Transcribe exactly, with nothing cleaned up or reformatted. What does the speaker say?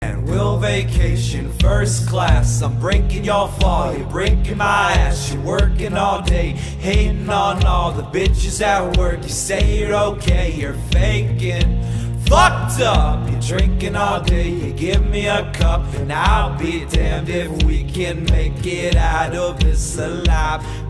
And we'll vacation first class. I'm breaking your fall, you're breaking my ass. You're working all day, hating on all the bitches at work. You say you're okay, you're faking. Fucked up, you're drinking all day. You give me a cup and I'll be damned if we can make it out of this alive.